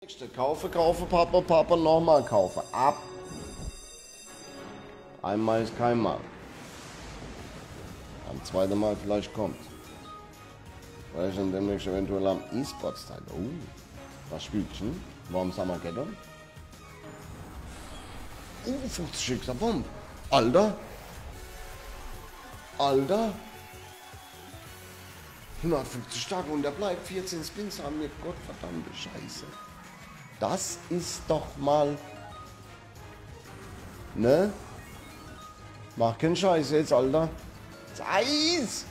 nächste. Kaufe, kaufe, Papa, Papa, nochmal kaufe. Ab. Einmal ist kein Mal. Am zweiten Mal vielleicht kommt. Weil ich dann demnächst eventuell am E-Sports teil. Oh, was Spielchen? Warum Armageddon? 50 Xer Bomb. Alter. Alter. 150 Tage und der bleibt 14 Spins an mir. Gottverdammte Scheiße. Das ist doch mal... Ne? Mach keinen Scheiß jetzt, Alter. Eis!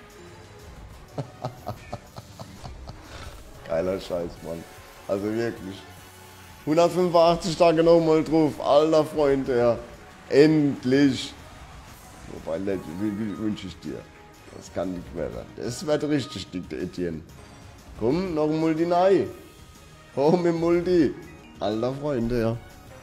Geiler Scheiß, Mann. Also wirklich. 185 Tage nochmal drauf. Alter Freund, ja. Endlich. Wobei, wünsche ich dir. Das kann nicht mehr werden. Das wird richtig dick, der Etienne. Komm, noch ein Multi rein. Hoch mit Multi. Alter Freunde, ja.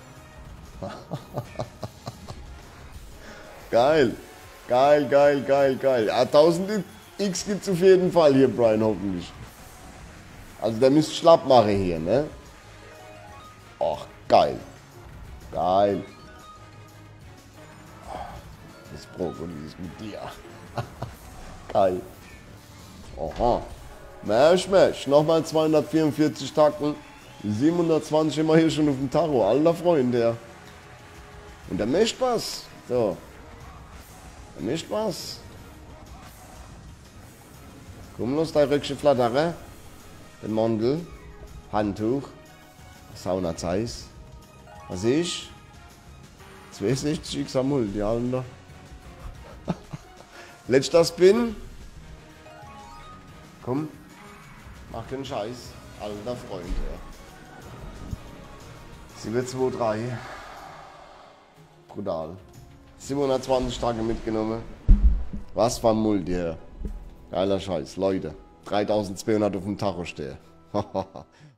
Geil. Geil, geil, geil, geil. Ja, 1000 X gibt's auf jeden Fall hier, Brian, hoffentlich. Also der müsste schlapp machen hier, ne? Ach, geil. Geil. Das Brokkoli ist mit dir. Geil. Aha. Mensch, Mensch. Nochmal 244 Tacken. 720 immer hier schon auf dem Tacho. Alter Freund, der. Und der mischt was. So. Der mischt was. Komm los, da rückst du Flatterer. Den Mandel. Handtuch. Sauna Zeiss. Was ich? 62 Xer Multi, Alter. Letzter Spin. Komm. Mach den Scheiß. Alter Freund, ja. 723. Brutal. 720 Tage mitgenommen. Was war Multi, ja. Geiler Scheiß, Leute. 3200 auf dem Tacho stehen.